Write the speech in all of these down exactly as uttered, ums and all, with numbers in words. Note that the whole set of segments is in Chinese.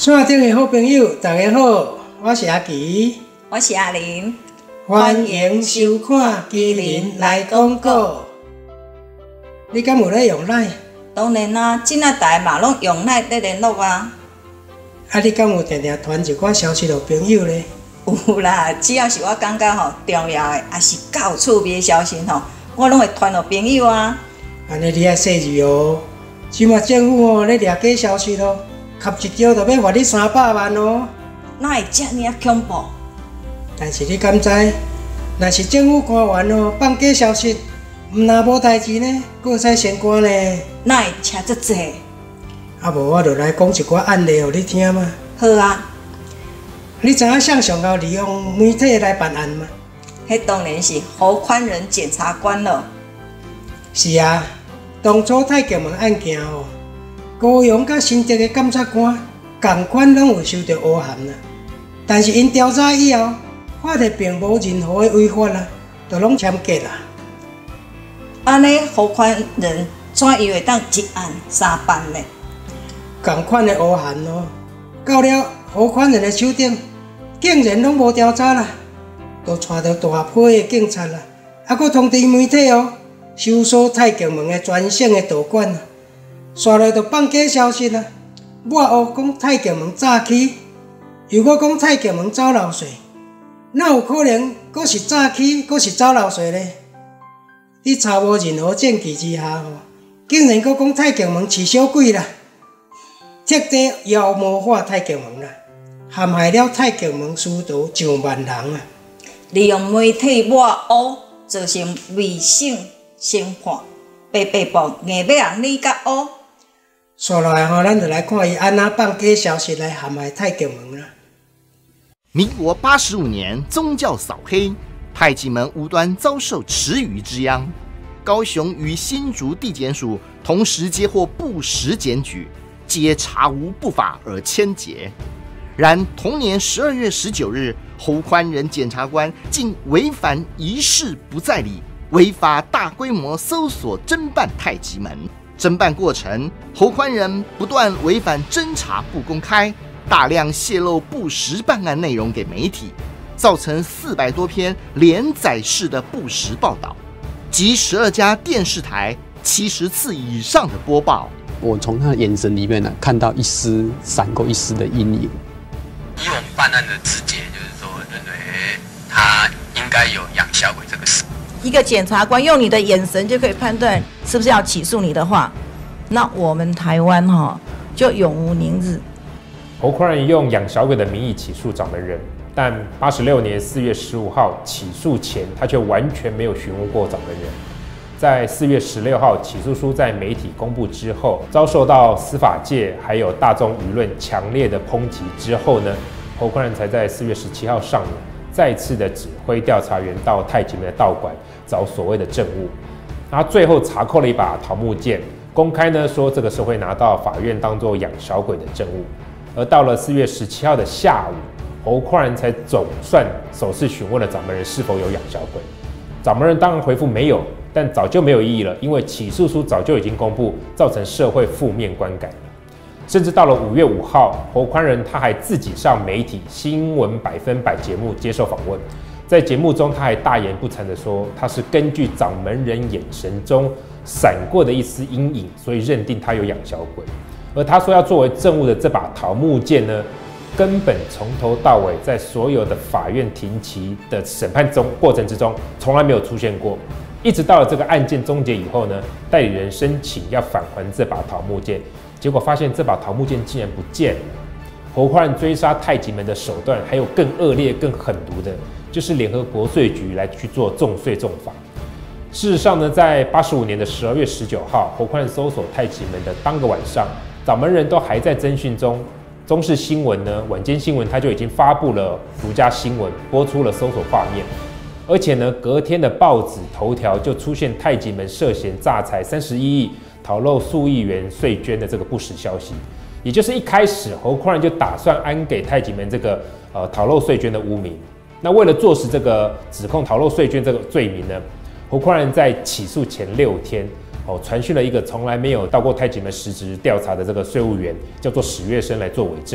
线顶的好朋友，大家好，我是阿奇， 我是阿玲， 欢迎收看麒麟来广告。你敢有咧用赖？ 当然啦，即仔台嘛拢用赖咧联络啊。 啊，你敢有定定传一寡消息给朋友咧？ 有啦，只要是我感觉吼重要的，也是较有趣味的消息吼，我拢会传互朋友啊。 安尼你爱细致哦。即马政府哦咧掠假消息咯，吸一条就要罚你三百万哦。 哪会遮尔啊恐怖？ 但是你敢知，若是政府官员哦放假消息，毋若无代志呢，佫会使升官呢。 哪会车遮济？ 啊无我就来讲一寡案例互你听嘛。 好啊。 你知影谁上后利用媒体来办案吗？ 迄当然是侯宽仁检察官了。 是啊，当初太极门案件哦，高雄甲新竹的检察官同款拢有收到诬函啦，但是因调查以后，法律并无任何的违法啦，就拢签结啦。 安尼侯宽仁怎样会当一案三办呢？ 同款的诬函哦，到了侯宽仁的手顶，竟然拢无调查啦，就带到大批的警察啦，还佫通知媒体哦，收锁太极门的全省的道馆啊，刷来就放假消息啦。抹黑讲太极门诈欺，又搁讲太极门走漏税，哪有可能佫是诈欺，佫是走漏税呢？你查无任何证据之下吼，竟然佫讲太极门饲小鬼啦，彻底妖魔化太极门啦，陷害了太极门师徒上万人啊！ 利用媒体抹黑，造成未审先判，白白布硬要人你甲黑。 刷落来吼，咱就来看伊安怎放假消息来陷害太极门啦。 民国八十五年，宗教扫黑，太极门无端遭受池鱼之殃。高雄与新竹地检署同时接获不实检举，皆查无不法而牵结。然同年十二月十九日，侯宽仁检察官竟违反一事不再理，违法大规模搜索侦办太极门。侦办过程，侯宽仁不断违反侦查不公开，大量泄露不实办案内容给媒体，造成四百多篇连载式的不实报道，及十二家电视台七十次以上的播报。 我从他的眼神里面呢，看到一丝闪过一丝的阴影。 以我们办案的直觉，就是说认为他应该有养小鬼这个事。 一个检察官用你的眼神就可以判断是不是要起诉你的话，那我们台湾哈、哦、就永无宁日。 侯宽仁用养小鬼的名义起诉掌门人，但八十六年四月十五号起诉前，他却完全没有询问过掌门人。在四月十六号起诉书在媒体公布之后，遭受到司法界还有大众舆论强烈的抨击之后呢，侯宽仁才在四月十七号上午再次的指挥调查员到太极门的道馆找所谓的证物。他最后查扣了一把桃木剑，公开呢说这个是会拿到法院当作养小鬼的证物。而到了四月十七号的下午，侯宽仁才总算首次询问了掌门人是否有养小鬼。掌门人当然回复没有，但早就没有意义了，因为起诉书早就已经公布，造成社会负面观感。甚至到了五月五号，侯宽仁他还自己上媒体新闻百分百节目接受访问，在节目中他还大言不惭地说，他是根据掌门人眼神中闪过的一丝阴影，所以认定他有养小鬼。而他说要作为证物的这把桃木剑呢，根本从头到尾在所有的法院庭期的审判中过程之中，从来没有出现过。一直到了这个案件终结以后呢，代理人申请要返还这把桃木剑，结果发现这把桃木剑竟然不见了。侯宽仁追杀太极门的手段还有更恶劣、更狠毒的，就是联合国税局来去做重税重罚。事实上呢，在八十五年的十二月十九号，侯宽仁搜索太极门的当个晚上，掌门人都还在侦讯中。中视新闻呢，晚间新闻他就已经发布了独家新闻，播出了搜索画面。而且呢，隔天的报纸头条就出现太极门涉嫌诈财三十一亿、逃漏数亿元税捐的这个不实消息。也就是一开始侯宽仁就打算安给太极门这个呃逃漏税捐的污名。那为了坐实这个指控逃漏税捐这个罪名呢，侯宽仁在起诉前六天，哦，传讯了一个从来没有到过太极门实质调查的这个税务员，叫做史月生来做伪证。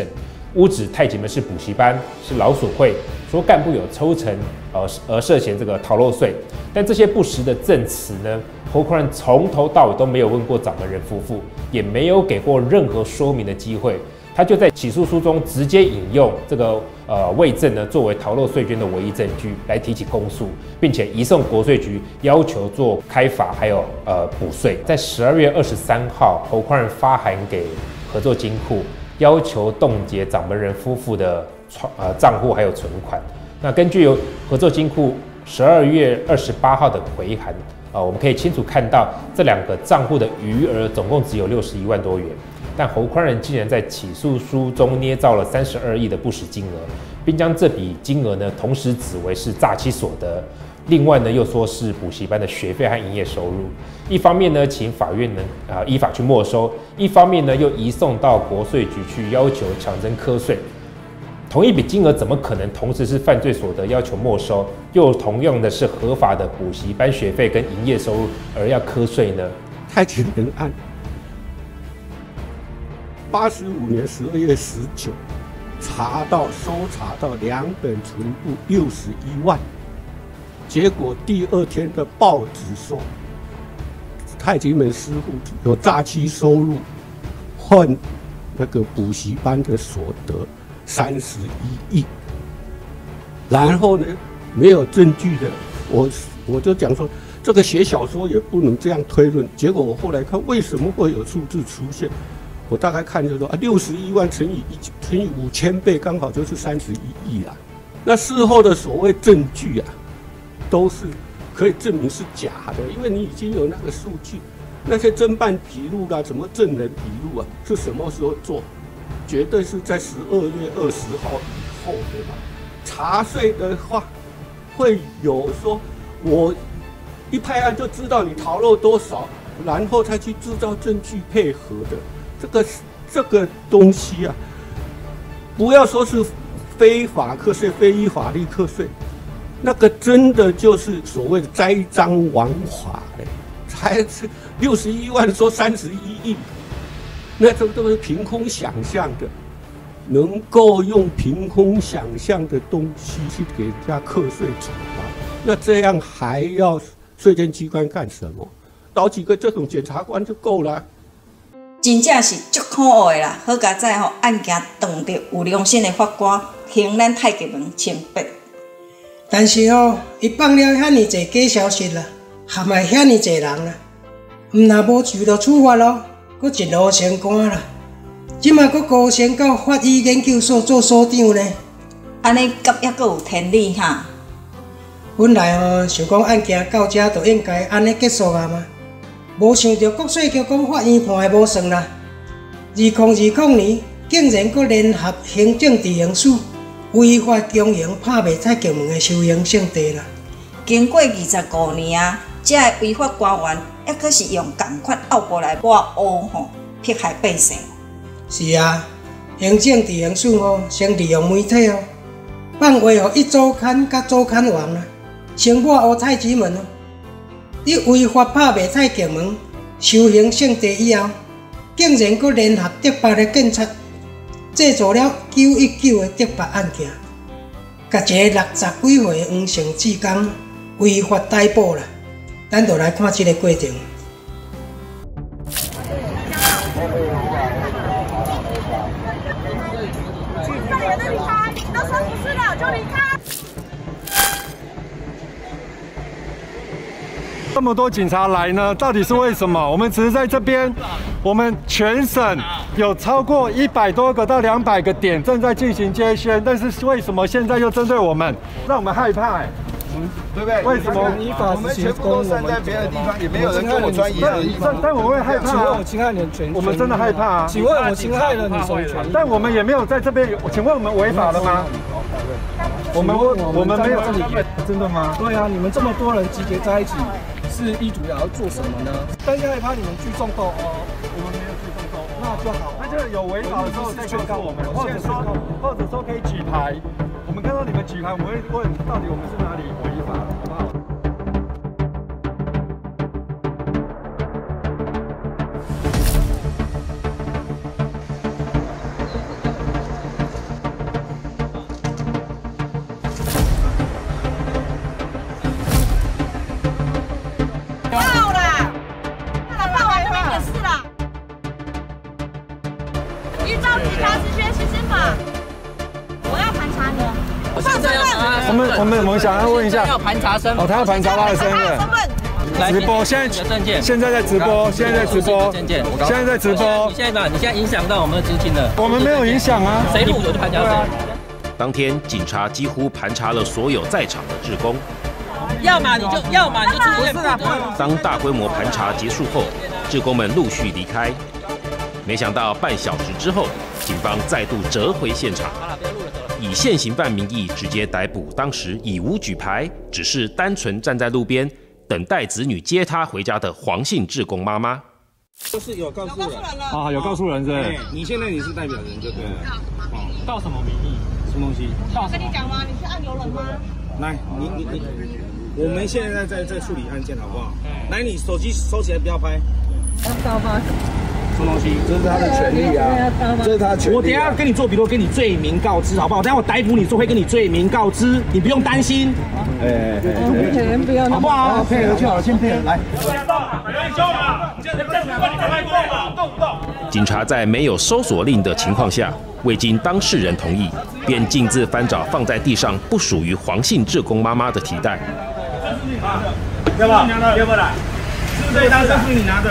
污指太极门是补习班，是劳所会，说干部有抽成，呃而涉嫌这个逃漏税。但这些不实的证词呢，侯宽仁从头到尾都没有问过掌门人夫妇，也没有给过任何说明的机会。他就在起诉书中直接引用这个呃魏证呢作为逃漏税捐的唯一证据来提起公诉，并且移送国税局要求做开罚还有呃补税。在十二月二十三号，侯宽仁发函给合作金库，要求冻结掌门人夫妇的呃账户还有存款。那根据由合作金库十二月二十八号的回函啊、呃，我们可以清楚看到这两个账户的余额总共只有六十一万多元。但侯宽仁竟然在起诉书中捏造了三十二亿的不实金额，并将这笔金额呢同时指为是诈欺所得，另外呢又说是补习班的学费和营业收入。一方面呢请法院呢啊、呃、依法去没收，一方面呢又移送到国税局去要求强征课税。同一笔金额怎么可能同时是犯罪所得要求没收，又同样的是合法的补习班学费跟营业收入而要课税呢？ 太极门案。八十五年十二月十九，查到搜查到两本存簿六十一万，结果第二天的报纸说，太极门师傅有诈欺收入，换那个补习班的所得三十一亿。然后呢，没有证据的，我我就讲说，这个写小说也不能这样推论。结果我后来看，为什么会有数字出现？我大概看就说啊，六十一万乘以一乘以五千倍，刚好就是三十一亿啦。那事后的所谓证据啊，都是可以证明是假的，因为你已经有那个数据，那些侦办笔录啊，什么证人笔录啊，是什么时候做？绝对是在十二月二十号以后，对吧？查税的话，会有说我一拍案就知道你逃漏多少，然后才去制造证据配合的。这个这个东西啊，不要说是非法课税、非依法律课税，那个真的就是所谓的栽赃枉法嘞，才是六十一万说三十一亿，那这都是凭空想象的，能够用凭空想象的东西去给人家课税处罚，那这样还要税监机关干什么？找几个这种检察官就够了。 真正是足可恶的啦！好佳在吼，案件断着有良心的法官行咱太极门清白。 但是哦，伊放了遐尼侪假消息啦，陷害遐尼侪人啦，毋若无罪就处罚咯，搁一路升官啦。即马搁高升到法医研究所做所长呢。 安尼敢抑阁有天理哈？ 本来吼想讲案件到这就应该安尼结束啊嘛。无想到国税局讲法院判的无算啦，二零二零年竟然阁联合行政地形署违法经营拍卖太极门的收容圣地啦。 经过二十五年啊，这个违法官员还阁是用同款拗过来抹黑吼，迫害百姓。 是啊，行政地形署吼，先利用媒体哦，放话予一周刊甲周刊王啦，先抹黑太极门哦。伊违法拍卖太极门修行圣地以后，竟然阁联合迪北的警察制作了九一九的迪北案件，甲一个六十几岁的黄姓职工违法逮捕了。咱就来看这个过程。 这么多警察来呢，到底是为什么？我们只是在这边，我们全省有超过一百多个到两百个点正在进行接宣，但是为什么现在又针对我们，让我们害怕、欸？嗯，对不对？为什么？ 我们全部都站在别的地方，也没有人跟我穿一样的衣服。 但但我会害怕、啊。 请问我侵害你的权？ 我们真的害怕啊！ 请问我侵害了你什么权益？ 但我们也没有在这边，请问我们违法了吗？我们我们没有这里，真的吗？ 对啊，你们这么多人集结在一起。是意图要做什么呢？但是害怕你们聚众斗殴，我们没有聚众斗殴，那就好。 那就有违法的时候再宣告我们，或者说或者说可以举牌。我们看到你们举牌，我们会问到底我们是哪里违法了，好不好？ 我们我们我们想要问一下， 要盘查身份。 哦，他要盘查他的身份。直播现在现在在直播，现在在直播，现在在直播。 你现在吧，你现在影响到我们的执勤了。 我们没有影响啊， 谁录我就盘查谁。 当天警察几乎盘查了所有在场的志工。 要么你就要么你就出现。 当大规模盘查结束后，志工们陆续离开。没想到半小时之后，警方再度折回现场，以现行犯名义直接逮捕当时已无举牌，只是单纯站在路边等待子女接他回家的黄姓志工妈妈。 就是有告诉人啊，有告诉人是。 对，你现在你是代表人就对了。 哦，到什么名义？什么东西？ 我跟你讲吗？你是按游人吗？ 来，你你你，我们现在在在处理案件，好不好？来，你手机收起来，不要拍。 高吗？ 什么东西？这是他的权利啊，这是他的权利、啊。我等一下跟你做笔录，跟你罪名告知，好不好？等一下我逮捕你之后会跟你罪名告知，你不用担心。哎哎哎，不要，好不好？配合就好，先配合来。 警察在没有搜索令的情况下，未经当事人同意，便径自翻找放在地上不属于黄姓志工妈妈的提袋。 要不要？要不来？是不是当时是你拿的？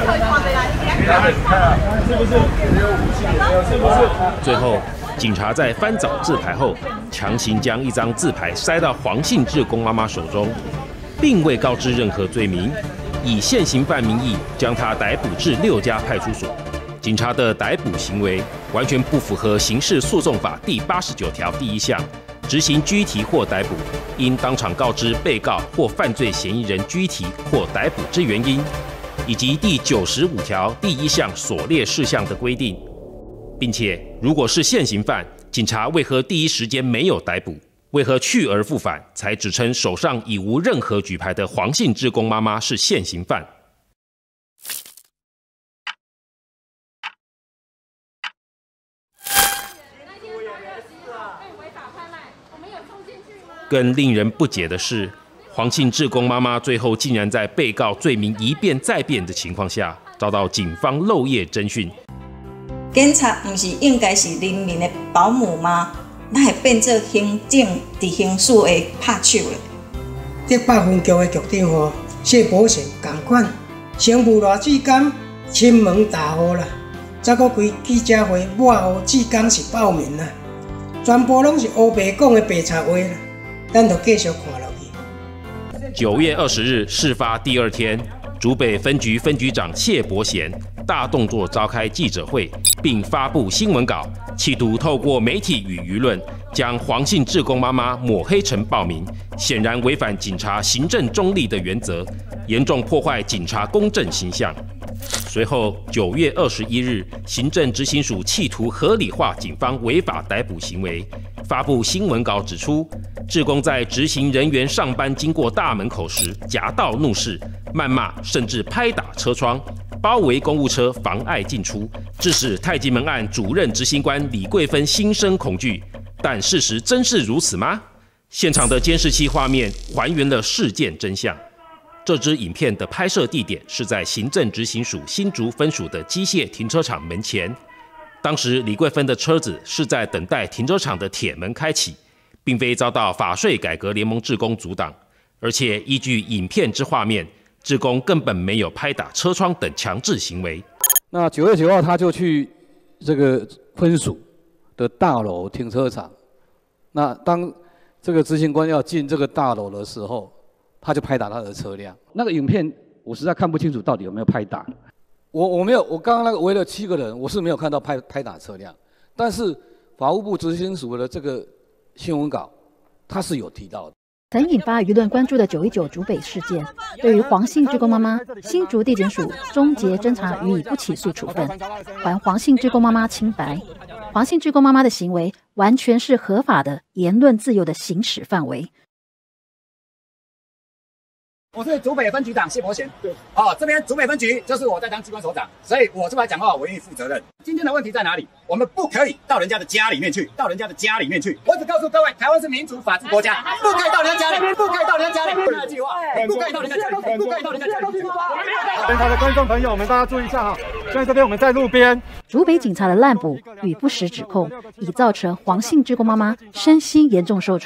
是不是？是不是？ 最后，警察在翻找自牌后，强行将一张自牌塞到黄姓志工妈妈手中，并未告知任何罪名，以现行犯名义将他逮捕至六家派出所。警察的逮捕行为完全不符合刑事诉讼法第八十九条第一项。执行拘提或逮捕，应当场告知被告或犯罪嫌疑人拘提或逮捕之原因，以及第九十五条第一项所列事项的规定，并且如果是现行犯，警察为何第一时间没有逮捕？为何去而复返，才指称手上已无任何举牌的黄姓志工妈妈是现行犯？更令人不解的是，黄姓志工妈妈最后竟然在被告罪名一变再变的情况下，遭到警方漏夜侦讯。 警察不是应该是人民的保姆吗？那会变做行政执行署的拍手咧？ 德北分局的局长吼谢伯贤同款，成务偌志工亲门大户啦，再搁开记者会，抹黑志工是暴民啦，全部拢是乌白讲的白贼话啦。咱就继续看落去。 九月二十日事发第二天，竹北分局分局长谢伯贤大动作召开记者会，并发布新闻稿，企图透过媒体与舆论将黄姓志工妈妈抹黑成暴民，显然违反警察行政中立的原则，严重破坏警察公正形象。随后，九月二十一日，行政执行署企图合理化警方违法逮捕行为，发布新闻稿指出，志工在执行人员上班经过大门口时夹道怒视、谩骂，甚至拍打车窗，包围公务车，妨碍进出，致使太极门案主任执行官李桂芬心生恐惧。但事实真是如此吗？现场的监视器画面还原了事件真相。这支影片的拍摄地点是在行政执行署新竹分署的机械停车场门前。当时李桂芬的车子是在等待停车场的铁门开启，并非遭到法税改革联盟志工阻挡，而且依据影片之画面，志工根本没有拍打车窗等强制行为。 那九月九号，他就去这个分署的大楼停车场。那当这个执行官要进这个大楼的时候，他就拍打他的车辆。那个影片我实在看不清楚到底有没有拍打。我我没有，我刚刚那个围了七个人，我是没有看到拍拍打车辆。但是法务部执行署的这个新闻稿，他是有提到的。 曾引发舆论关注的九一九竹北事件，对于黄姓志工妈妈，新竹地检署终结侦查予以不起诉处分，还黄姓志工妈妈清白。黄姓志工妈妈的行为完全是合法的言论自由的行使范围。 我是竹北分局长谢伯贤，对，哦，这边竹北分局就是我在当机关首长，所以我出来讲话，我愿意负责任。今天的问题在哪里？我们不可以到人家的家里面去，到人家的家里面去。我只告诉各位，台湾是民主法治国家，不可以到人家家里，不可以到人家家里。那句话，不可以到人家家里，不可以到人家家里。 全台的观众朋友们，大家注意一下哈，现在这边我们在路边。 竹北警察的滥捕与不实指控，已造成黄姓志工妈妈身心严重受创，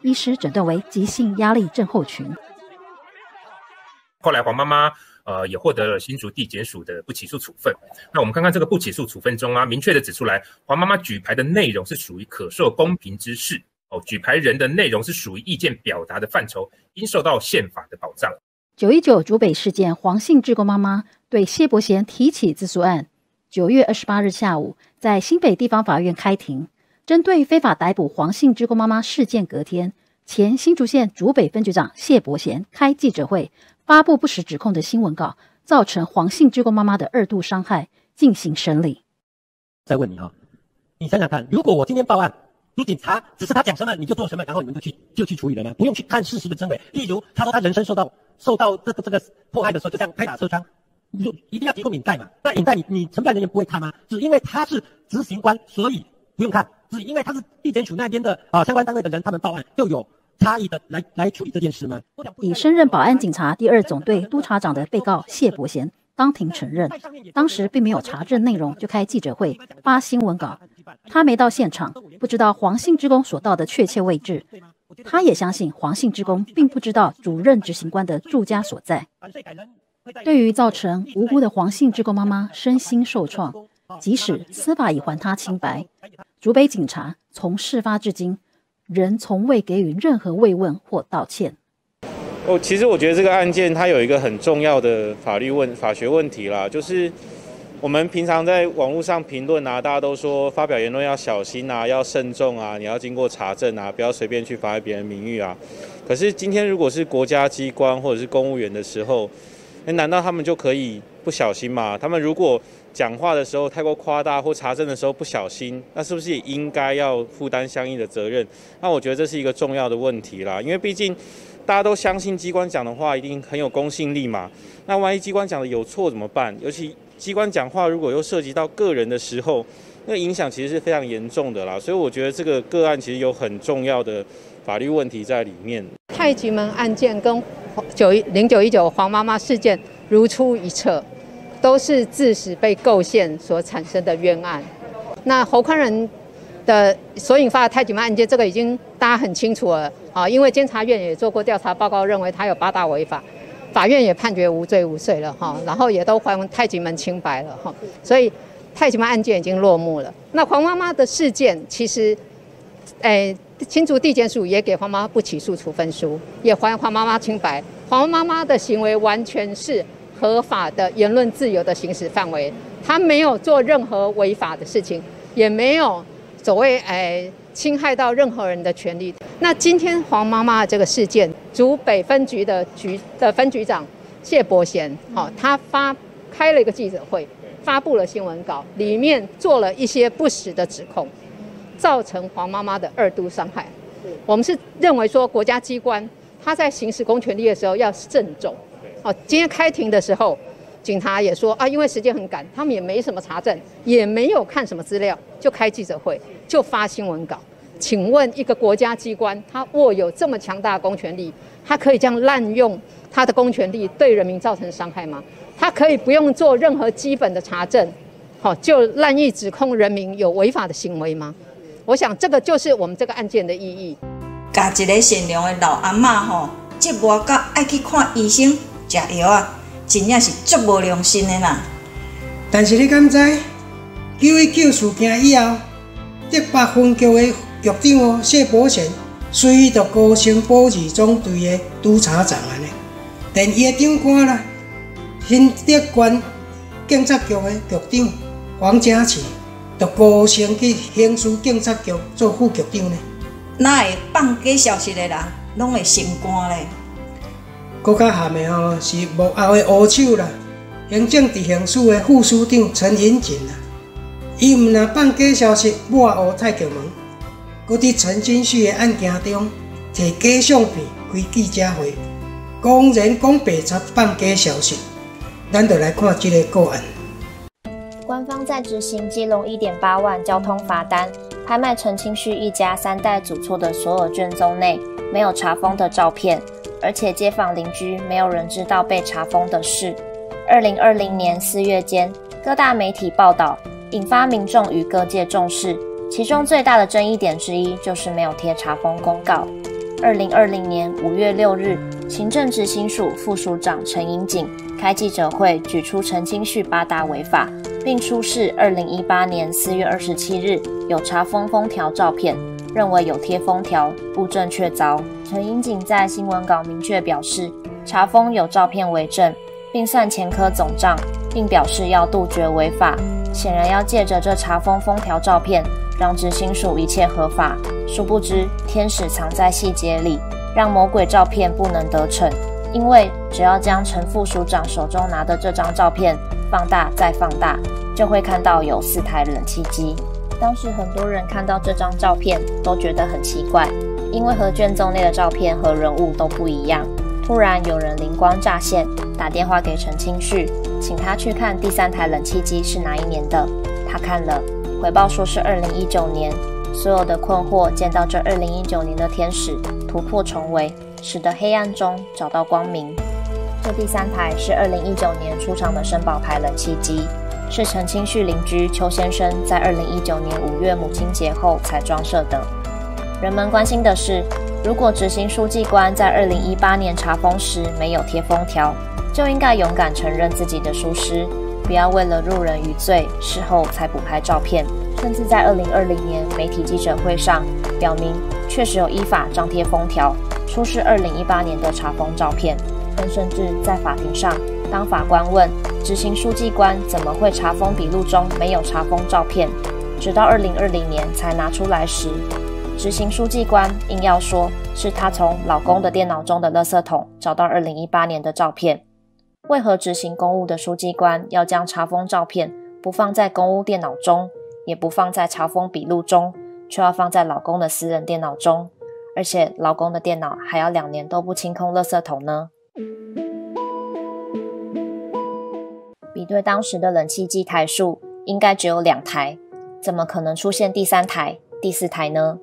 医师诊断为急性压力症候群。 后来黄妈妈呃也获得了新竹地检署的不起诉处分。那我们看看这个不起诉处分中啊，明确的指出来，黄妈妈举牌的内容是属于可受公平之事哦，举牌人的内容是属于意见表达的范畴，应受到宪法的保障。 九一九竹北事件，黄姓志工妈妈对谢伯贤提起自诉案，九月二十八日下午在新北地方法院开庭。针对非法逮捕黄姓志工妈妈事件，隔天前新竹县竹北分局长谢伯贤开记者会，发布不实指控的新闻稿，造成黄姓志工妈妈的二度伤害，进行审理。 再问你哈，你想想看，如果我今天报案，你警察只是他讲什么你就做什么，然后你们就去就去处理了吗？不用去看事实的真伪。例如他说他人生受到受到这个这个迫害的时候，就像拍打车窗，你就一定要提供影带嘛？那影带你你承办人员不会看吗？只因为他是执行官，所以不用看。只因为他是地检署那边的啊相关单位的人，他们报案就有差异的来来处理这件事吗？ 已升任保安警察第二总队督察长的被告谢伯贤当庭承认，当时并没有查证内容就开记者会发新闻稿，他没到现场，不知道黄姓志工所到的确切位置。他也相信黄姓志工并不知道主任执行官的住家所在。对于造成无辜的黄姓志工妈妈身心受创，即使司法已还她清白，竹北警察从事发至今仍从未给予任何慰问或道歉。 哦，其实我觉得这个案件它有一个很重要的法律问法学问题啦，就是我们平常在网络上评论啊，大家都说发表言论要小心啊，要慎重啊，你要经过查证啊，不要随便去妨碍别人名誉啊。可是今天如果是国家机关或者是公务员的时候，哎，难道他们就可以不小心吗？他们如果讲话的时候太过夸大，或查证的时候不小心，那是不是也应该要负担相应的责任？那我觉得这是一个重要的问题啦，因为毕竟大家都相信机关讲的话一定很有公信力嘛。那万一机关讲的有错怎么办？尤其机关讲话如果又涉及到个人的时候，那个影响其实是非常严重的啦。所以我觉得这个个案其实有很重要的法律问题在里面。 太极门案件跟九零九一九黄妈妈事件如出一辙，都是致使被构陷所产生的冤案。那侯宽仁的所引发的太极门案件，这个已经大家很清楚了啊，因为监察院也做过调查报告，认为他有八大违法，法院也判决无罪无罪了哈，然后也都还太极门清白了哈，所以太极门案件已经落幕了。那黄妈妈的事件，其实，诶。新竹地检署也给黄妈妈不起诉处分书，也还黄妈妈清白。黄妈妈的行为完全是合法的言论自由的行使范围，她没有做任何违法的事情，也没有所谓诶侵害到任何人的权利。那今天黄妈妈的这个事件，竹北分局的局的分局长谢伯贤，好、哦，他发开了一个记者会，发布了新闻稿，里面做了一些不实的指控。造成黄妈妈的二度伤害，我们是认为说国家机关他在行使公权力的时候要慎重。哦，今天开庭的时候，警察也说啊，因为时间很赶，他们也没什么查证，也没有看什么资料，就开记者会，就发新闻稿。请问一个国家机关，他握有这么强大的公权力，他可以这样滥用他的公权力对人民造成伤害吗？他可以不用做任何基本的查证，好、哦、就滥意指控人民有违法的行为吗？我想这个就是我们这个案件的意义。 甲一个善良的老阿嬷吼，折磨到爱去看医生、食药啊，真正是足无良心的啦。 但是你敢知，九一九事件以后，德北分局的局长哦谢伯贤，随意就高升保二总队的督察长安尼，连伊的长官啦，新德县警察局的局长黄家琪。就高升去刑事警察局做副局长呢？ 哪会放假消息的人，拢会升官咧？ 搁较含的吼是幕后的黑手啦，行政执行署的副署长陈银锦啦。伊毋但放假消息抹黑太极门，搁伫陈金旭的案件中摕假相片开记者会，公然讲白贼放假消息。咱就来看这个个案。 官方在执行基隆 一点八万交通罚单拍卖陈清旭一家三代祖厝的所有卷宗内没有查封的照片，而且街坊邻居没有人知道被查封的事。二零二零年四月间，各大媒体报道，引发民众与各界重视。其中最大的争议点之一就是没有贴查封公告。 二零二零年五月六日，行政执行署副署长陈英景开记者会，举出陈清旭八大违法，并出示二零一八年四月二十七日有查封封条照片，认为有贴封条，物证确凿。陈英景在新闻稿明确表示，查封有照片为证，并算前科总账，并表示要杜绝违法。显然要借着这查封封条照片，让执行署一切合法。殊不知，天使藏在细节里，让魔鬼照片不能得逞。因为只要将陈副署长手中拿的这张照片放大再放大，就会看到有四台冷气机。当时很多人看到这张照片都觉得很奇怪，因为和卷宗内的照片和人物都不一样。突然有人灵光乍现，打电话给陈清旭，请他去看第三台冷气机是哪一年的。他看了，回报说是二零一九年。所有的困惑见到这二零一九年的天使突破重围，使得黑暗中找到光明。这第三台是二零一九年出厂的绅宝牌冷气机，是陈清旭邻居邱先生在二零一九年五月母亲节后才装设的。人们关心的是，如果执行书记官在二零一八年查封时没有贴封条，就应该勇敢承认自己的疏失，不要为了入人于罪，事后才补拍照片。甚至在二零二零年媒体记者会上表明，确实有依法张贴封条，出示二零一八年的查封照片。更甚至在法庭上，当法官问执行书记官怎么会查封笔录中没有查封照片，直到二零二零年才拿出来时，执行书记官硬要说是他从老公的电脑中的垃圾桶找到二零一八年的照片。为何执行公务的书记官要将查封照片不放在公务电脑中，也不放在查封笔录中，却要放在老公的私人电脑中，而且老公的电脑还要两年都不清空垃圾桶呢？比对当时的冷气机台数，应该只有两台，怎么可能出现第三台、第四台呢？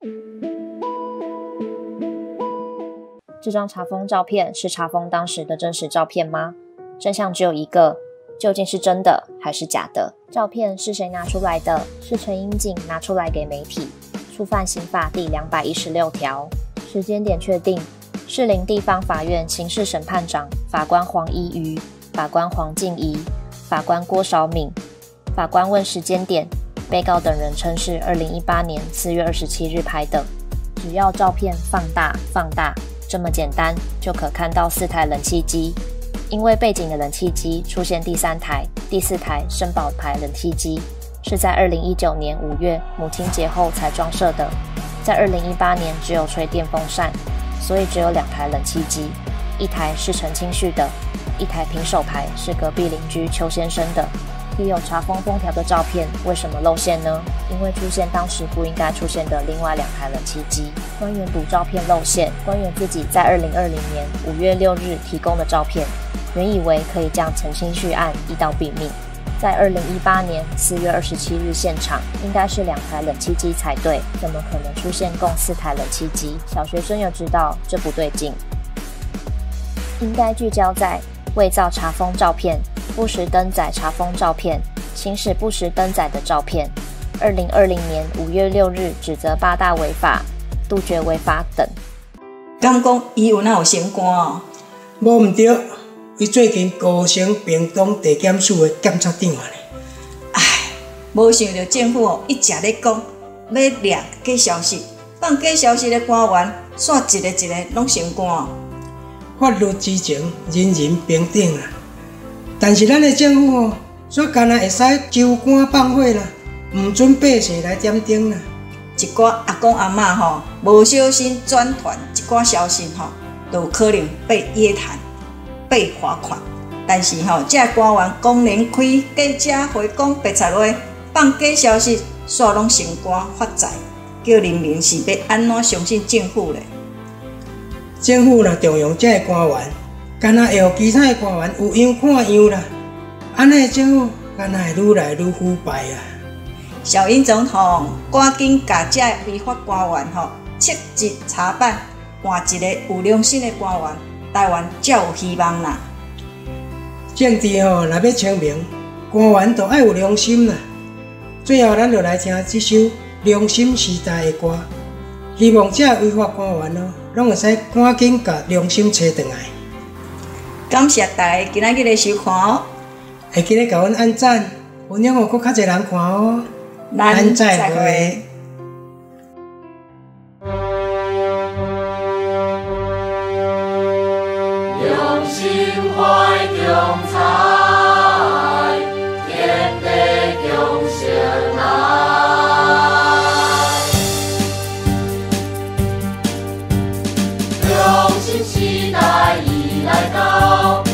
这张查封照片是查封当时的真实照片吗？真相只有一个，究竟是真的还是假的？照片是谁拿出来的？是陈英景拿出来给媒体，触犯刑法第两百一十六条。时间点确定，士林地方法院刑事审判长法官黄一瑜、法官黄静怡、法官郭绍敏。法官问时间点，被告等人称是二零一八年四月二十七日拍的。只要照片放大放大，这么简单就可看到四台冷气机。因为背景的冷气机出现第三台、第四台绅宝牌冷气机，是在二零一九年五月母亲节后才装设的。在二零一八年只有吹电风扇，所以只有两台冷气机，一台是陈清旭的，一台平手牌是隔壁邻居邱先生的。贴有查封封条的照片为什么露馅呢？因为出现当时不应该出现的另外两台冷气机。官员赌照片露馅，官员自己在二零二零年五月六日提供的照片，原以为可以将陈清旭案一刀毙命。在二零一八年四月二十七日现场，应该是两台冷气机才对，怎么可能出现共四台冷气机？小学生有知道这不对劲。应该聚焦在伪造查封照片、不实登载查封照片、行使不实登载的照片。二零二零年五月六日指责八大违法，杜绝违法等。 敢讲伊有哪有升官哦？ 无毋对，伊最近高升屏东地检署的检察长呢。 唉，无想到政府哦一直咧讲要掠假消息，放假消息的官员，煞一个一个拢升官哦。 法律之前人人平等啦，但是咱的政府哦，煞干那会使州官放火啦，唔准百姓来点灯啦。 一寡阿公阿嬷吼，无小心转传一寡消息吼，就有可能被约谈、被罚款。但是吼，这官员公然开记者会讲白贼话，放假消息，煞拢升官发财，叫人民是要安怎相信政府咧？ 政府若重用这官员，干那会互其他官员有样看样啦。安尼政府干那会愈来愈腐败啊！ 小英总统赶紧把这违法官员吼彻底查办，换一个有良心的官员，台湾才有希望啦。 政治吼，若要清明，官员就爱有良心啦。最后，咱就来听这首《良心时代》的歌，希望这违法官员哦。 拢会使赶紧甲良心找回来。 感谢大家今仔日的收看哦， 会记得甲阮按赞，分享互搁较侪人看哦。 咱再会。 用心怀中彩，天地共相爱。用心期待已来到。